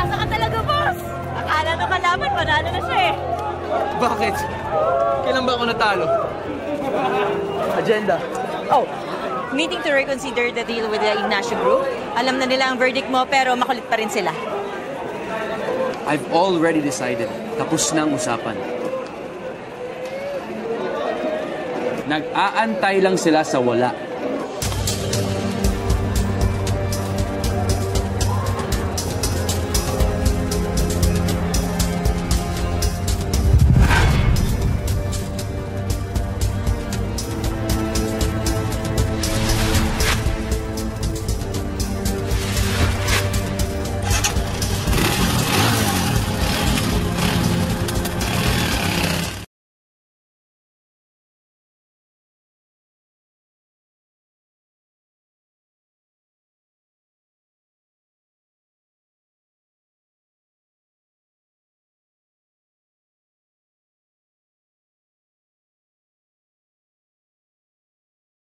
Asa ka talaga, boss? Akala nung kalaban, panalo na siya eh. Bakit? Kailan ba ako natalo? Agenda. Oh, meeting to reconsider the deal with the Ignacio Group. Alam na nila ang verdict mo, pero makulit pa rin sila. I've already decided. Tapos na ang usapan. Nag-aantay lang sila sa wala.